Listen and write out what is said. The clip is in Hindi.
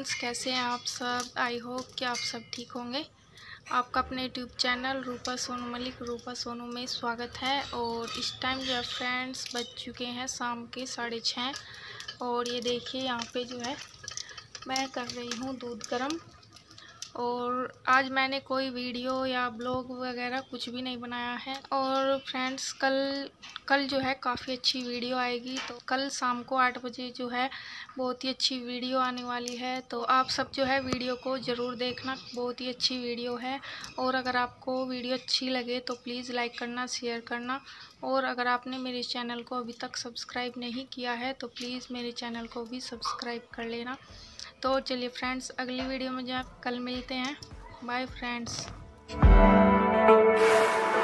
फ्रेंड्स, कैसे हैं आप सब। आई होप कि आप सब ठीक होंगे। आपका अपने यूट्यूब चैनल रूपा सोनू मलिक रूपा सोनू में स्वागत है। और इस टाइम जो है फ्रेंड्स बज चुके हैं शाम के 6:30। और ये देखिए यहाँ पे जो है मैं कर रही हूँ दूध गर्म। और आज मैंने कोई वीडियो या ब्लॉग वगैरह कुछ भी नहीं बनाया है। और फ्रेंड्स कल जो है काफ़ी अच्छी वीडियो आएगी। तो कल शाम को 8 बजे जो है बहुत ही अच्छी वीडियो आने वाली है। तो आप सब जो है वीडियो को ज़रूर देखना, बहुत ही अच्छी वीडियो है। और अगर आपको वीडियो अच्छी लगे तो प्लीज़ लाइक करना, शेयर करना। और अगर आपने मेरे चैनल को अभी तक सब्सक्राइब नहीं किया है तो प्लीज़ मेरे चैनल को भी सब्सक्राइब कर लेना। तो चलिए फ्रेंड्स, अगली वीडियो में जो कल मिलते हैं। Bye friends.